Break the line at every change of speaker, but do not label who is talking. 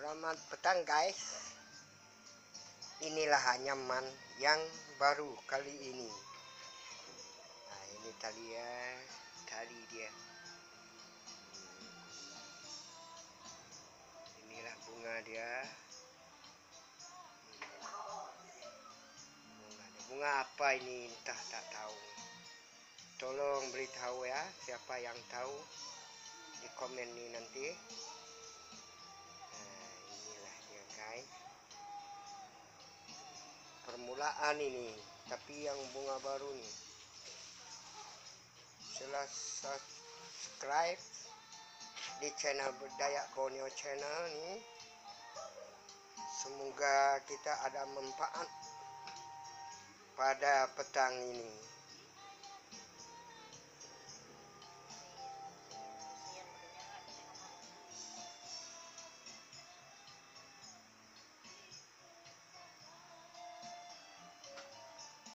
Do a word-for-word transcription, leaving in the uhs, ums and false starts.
Selamat petang guys. Inilah anyaman yang baru kali ini. Nah, ini tali ya, tali dia. Inilah bunga dia. Bunga, bunga apa ini? Entah, tak tahu. Tolong beritahu ya, siapa yang tahu di komen nih nanti. Nah, inilah dia guys. Permulaan ini, tapi yang bunga baru nih. Silahkan subscribe di channel Berdayak Borneo channel nih. Semoga kita ada manfaat pada petang ini.